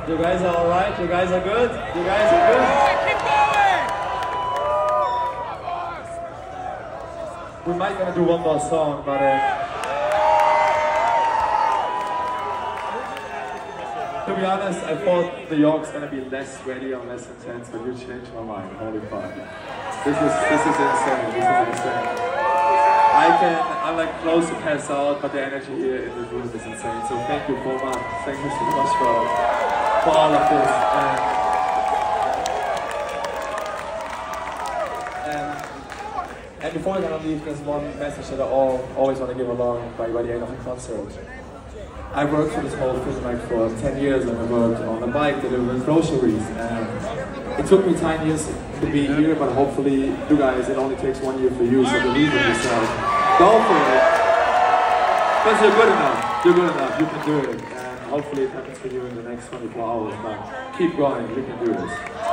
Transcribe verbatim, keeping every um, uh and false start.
You guys are alright? You guys are good? You guys are good? Keep going! We might gonna do one more song, but uh, to be honest, I thought the York's gonna be less ready or less intense, but you changed my mind. Holy fuck! This is this is insane. This is insane. I can, I'm like close to pass out, but the energy here in the room is insane. So thank you, Boma. Thank you so much for, for all of this. And, and, and before we're gonna leave, there's one message that I all, always want to give along by, by the end of the concert. I worked for this whole thing like for ten years, and I worked on a bike delivering groceries. And it took me ten years to be here, but hopefully, you guys, it only takes one year for you, so believe in yourself. Go for it. Because you're good enough. You're good enough. You can do it. And hopefully it happens for you in the next twenty-four hours. But keep going. You can do this.